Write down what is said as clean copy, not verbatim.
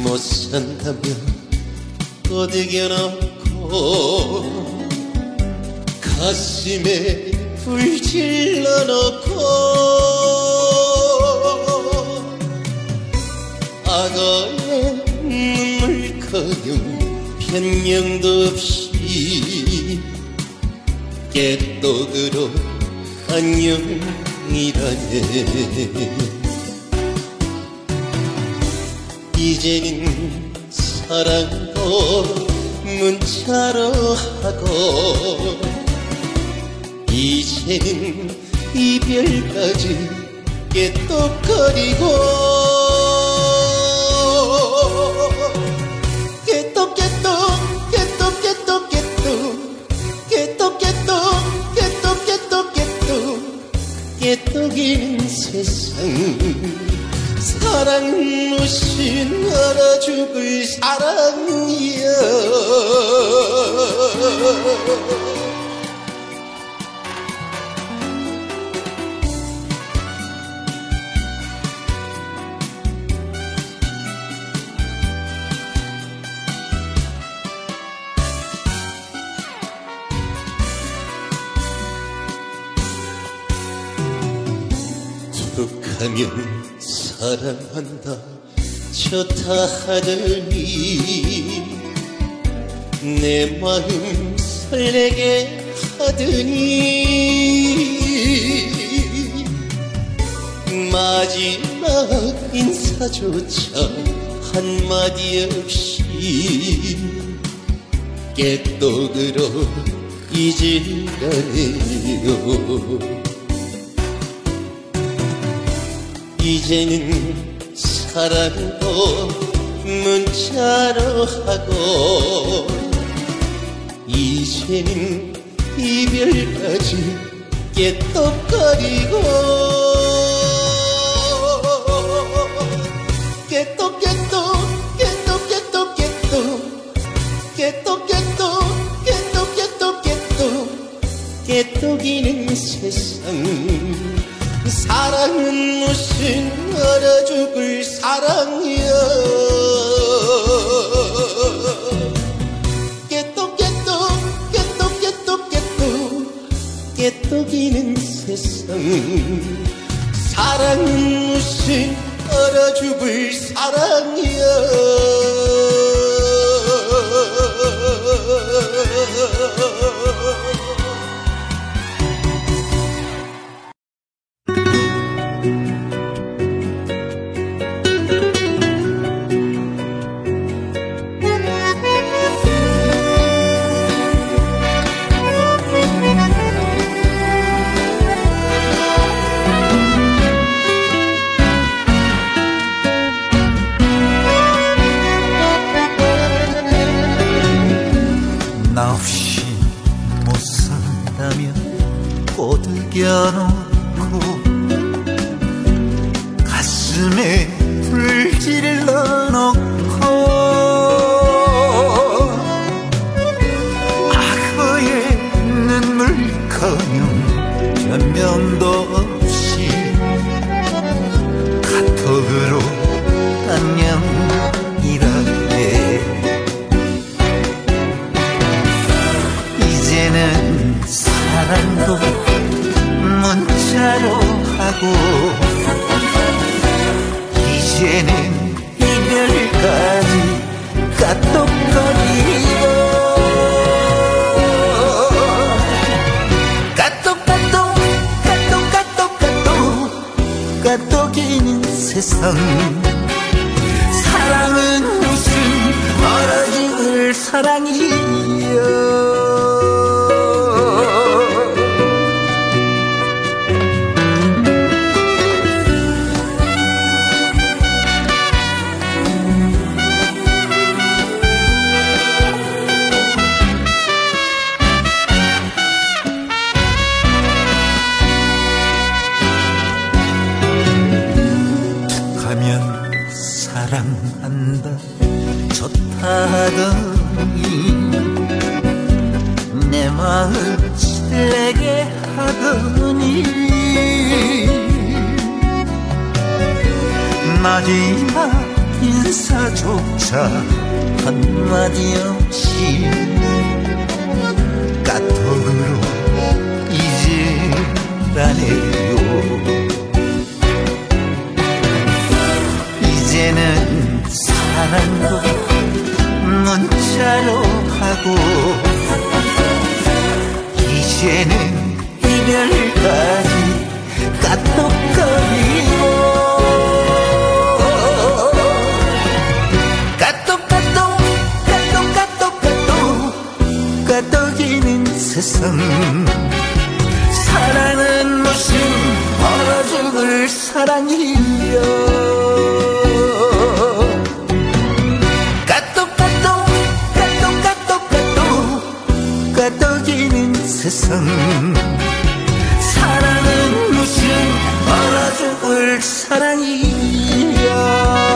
못 산다며 꼬드겨놓고 가슴에 불 질러놓고 악어의 눈물커녕 변명도 없이 깨똑으로 안녕이라네. 이제는 사랑도 문자로 하고 이제는 이별까지 깨똑거리고 깨똑이는 세상 사랑 무신 알아 죽을 사랑이야. 툭하면 사랑한다 좋다 하더니 내 마음 설레게 하더니 마지막 인사조차 한마디 없이 깨똑으로 잊으라네요. 이제는 사랑도 문자로 하고 이제는 이별까지 깨똑거리고 깨똑이는 세상 사랑은 무슨 알아 죽을 사랑이야. 깨똑이는 세상 사랑은 무슨 알아 죽을 사랑이야. 나 없이 못 산다면 꼬드겨놓고 가슴에 불 질러놓고 악어의 눈물커녕 변명도 없이 카톡으로 안녕이라네. 이제는 사랑도 문자로 하고 이제는 이별까지 까똑거리고 까똑이는 세상 사랑은 무슨 알아 죽을 사랑이야. 사랑한다 좋다 하더니 내 마음 설레게 하더니 마지막 인사 인사조차 한마디 없이 까톡으로 잊으라네요. 이제는 사랑도 문자로 하고 이제는 이별까지 까똑거리고 까똑이는 세상 사랑은 무슨 얼어 죽을 사랑이여. 까똑이는 세상 사랑은 무슨 얼어 죽을 사랑이여.